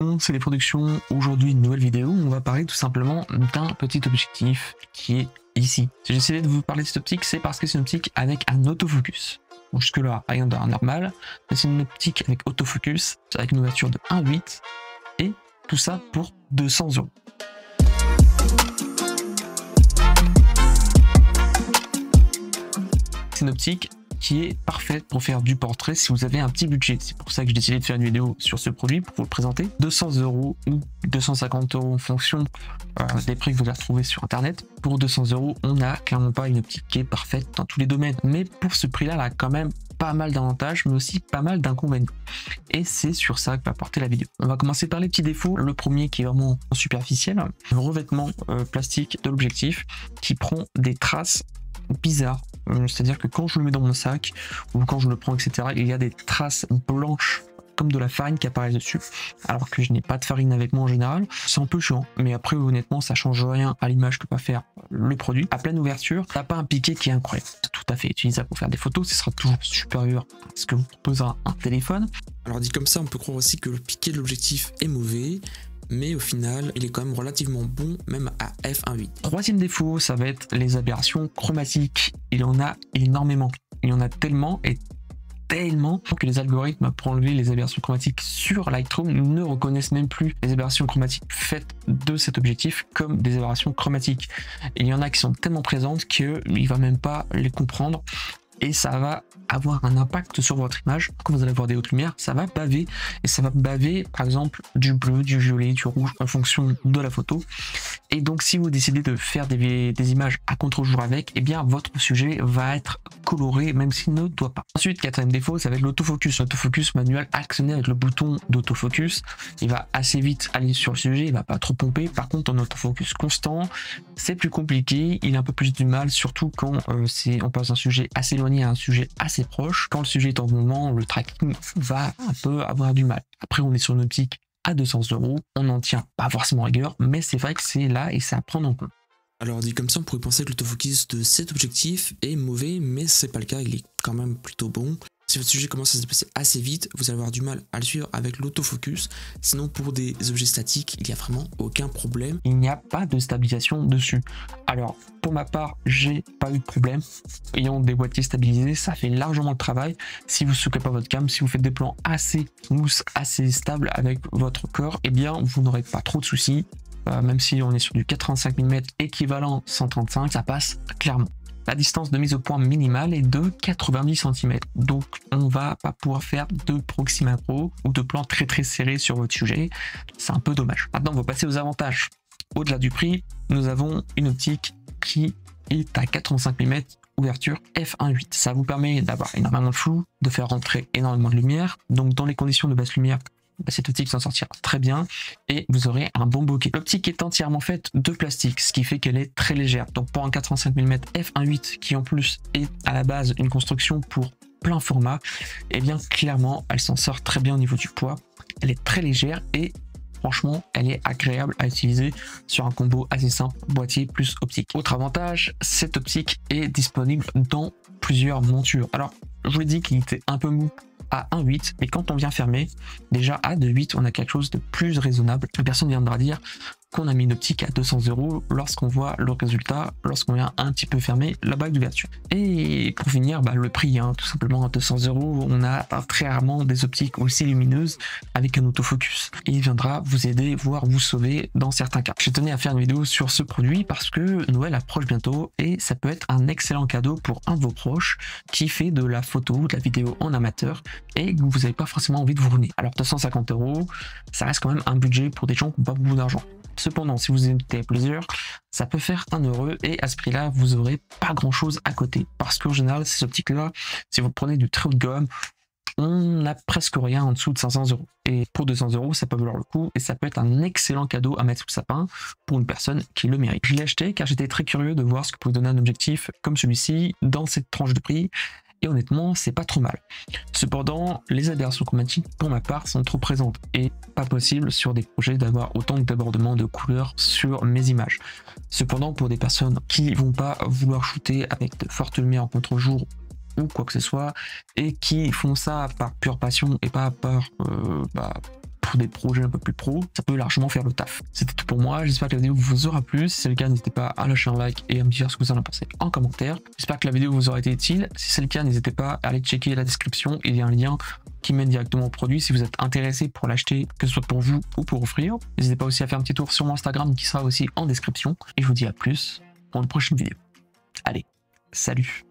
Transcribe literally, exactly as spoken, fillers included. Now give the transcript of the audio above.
monde, c'est les productions. Aujourd'hui, une nouvelle vidéo où on va parler tout simplement d'un petit objectif qui est ici. Si j'ai décidé de vous parler de cette optique, c'est parce que c'est une optique avec un autofocus. Bon, jusque là, rien d'anormal, mais c'est une optique avec autofocus, avec une ouverture de un virgule huit et tout ça pour deux cents euros. C'est une optique qui est parfaite pour faire du portrait si vous avez un petit budget. C'est pour ça que j'ai décidé de faire une vidéo sur ce produit pour vous le présenter. deux cents euros ou deux cent cinquante euros en fonction euh, des prix que vous allez retrouver sur internet. Pour deux cents euros, on n'a clairement pas une optique qui est parfaite dans tous les domaines. Mais pour ce prix-là, elle a quand même pas mal d'avantages, mais aussi pas mal d'inconvénients. Et c'est sur ça que va porter la vidéo. On va commencer par les petits défauts. Le premier qui est vraiment superficiel, le revêtement euh, plastique de l'objectif qui prend des traces bizarre, c'est-à-dire que quand je le mets dans mon sac ou quand je le prends, et cetera, il y a des traces blanches comme de la farine qui apparaissent dessus, alors que je n'ai pas de farine avec moi en général. C'est un peu chiant, mais après honnêtement ça change rien à l'image que va faire le produit. À pleine ouverture, t'as pas un piqué qui est incroyable. C'est tout à fait utilisable pour faire des photos, ce sera toujours supérieur à ce que vous proposera un téléphone. Alors dit comme ça, on peut croire aussi que le piqué de l'objectif est mauvais, mais au final, il est quand même relativement bon, même à f un virgule huit. Troisième défaut, ça va être les aberrations chromatiques. Il y en a énormément. Il y en a tellement et tellement que les algorithmes pour enlever les aberrations chromatiques sur Lightroom ne reconnaissent même plus les aberrations chromatiques faites de cet objectif comme des aberrations chromatiques. Il y en a qui sont tellement présentes qu'il ne va même pas les comprendre. Et ça va avoir un impact sur votre image. Quand vous allez avoir des hautes lumières, ça va baver. Et ça va baver, par exemple, du bleu, du violet, du rouge, en fonction de la photo. Et donc, si vous décidez de faire des, des images à contre-jour avec, eh bien, votre sujet va être coloré, même s'il ne doit pas. Ensuite, quatrième défaut, ça va être l'autofocus. L'autofocus manuel actionné avec le bouton d'autofocus. Il va assez vite aller sur le sujet, il va pas trop pomper. Par contre, en autofocus constant, c'est plus compliqué. Il a un peu plus du mal, surtout quand euh, c'est, on passe d'un sujet assez loin à un sujet assez proche. Quand le sujet est en mouvement, le tracking va un peu avoir du mal. Après, on est sur une optique à deux cents euros. On n'en tient pas forcément rigueur, mais c'est vrai que c'est là et c'est à prendre en compte. Alors dit comme ça, on pourrait penser que l'autofocus de cet objectif est mauvais, mais c'est pas le cas, il est quand même plutôt bon. Si votre sujet commence à se déplacer assez vite, vous allez avoir du mal à le suivre avec l'autofocus. Sinon, pour des objets statiques, il n'y a vraiment aucun problème. Il n'y a pas de stabilisation dessus. Alors, pour ma part, j'ai pas eu de problème. Ayant des boîtiers stabilisés, ça fait largement le travail. Si vous ne souquez pas votre cam, si vous faites des plans assez mousse, assez stables avec votre corps, eh bien, vous n'aurez pas trop de soucis. Euh, même si on est sur du quatre-vingt-cinq millimètres équivalent cent trente-cinq, ça passe clairement. La distance de mise au point minimale est de quatre-vingt-dix centimètres. Donc, on va pas pouvoir faire de proxy macro ou de plans très très serrés sur votre sujet. C'est un peu dommage. Maintenant, on va passer aux avantages. Au-delà du prix, nous avons une optique qui est à quatre-vingt-cinq millimètres, ouverture f un virgule huit. Ça vous permet d'avoir énormément de flou, de faire rentrer énormément de lumière. Donc, dans les conditions de basse lumière, cette optique s'en sortira très bien et vous aurez un bon bokeh. L'optique est entièrement faite de plastique, ce qui fait qu'elle est très légère. Donc pour un quatre-vingt-cinq millimètres f un virgule huit qui en plus est à la base une construction pour plein format, et eh bien clairement elle s'en sort très bien au niveau du poids. Elle est très légère et franchement elle est agréable à utiliser sur un combo assez simple, boîtier plus optique. Autre avantage, cette optique est disponible dans plusieurs montures. Alors je vous l'ai dit qu'il était un peu mou à un virgule huit, mais quand on vient fermer, déjà à deux virgule huit, on a quelque chose de plus raisonnable. Personne viendra dire qu'on a mis une optique à deux cents euros lorsqu'on voit le résultat, lorsqu'on vient un petit peu fermer la bague d'ouverture. Et pour finir, bah, le prix, hein, tout simplement à deux cents euros, on a très rarement des optiques aussi lumineuses avec un autofocus. Et il viendra vous aider, voire vous sauver dans certains cas. Je tenais à faire une vidéo sur ce produit parce que Noël approche bientôt et ça peut être un excellent cadeau pour un de vos proches qui fait de la photo ou de la vidéo en amateur et que vous n'avez pas forcément envie de vous ruiner. Alors deux cent cinquante euros, ça reste quand même un budget pour des gens qui n'ont pas beaucoup d'argent. Cependant, si vous êtes plusieurs, ça peut faire un heureux et à ce prix-là, vous n'aurez pas grand-chose à côté. Parce qu'en général, ces optiques-là, si vous prenez du très haut de gamme, on n'a presque rien en dessous de cinq cents euros. Et pour deux cents euros, ça peut valoir le coup et ça peut être un excellent cadeau à mettre sous le sapin pour une personne qui le mérite. Je l'ai acheté car j'étais très curieux de voir ce que pouvait donner un objectif comme celui-ci dans cette tranche de prix. Et honnêtement, c'est pas trop mal. Cependant, les aberrations chromatiques, pour ma part, sont trop présentes et pas possible sur des projets d'avoir autant d'abordements de couleurs sur mes images. Cependant, pour des personnes qui vont pas vouloir shooter avec de fortes lumières en contre-jour ou quoi que ce soit et qui font ça par pure passion et pas par euh, bah, pour des projets un peu plus pro, ça peut largement faire le taf. C'était tout pour moi, j'espère que la vidéo vous aura plu. Si c'est le cas, n'hésitez pas à lâcher un like et à me dire ce que vous en pensez en commentaire. J'espère que la vidéo vous aura été utile. Si c'est le cas, n'hésitez pas à aller checker la description, il y a un lien qui mène directement au produit si vous êtes intéressé pour l'acheter, que ce soit pour vous ou pour offrir. N'hésitez pas aussi à faire un petit tour sur mon Instagram qui sera aussi en description. Et je vous dis à plus pour une prochaine vidéo. Allez, salut!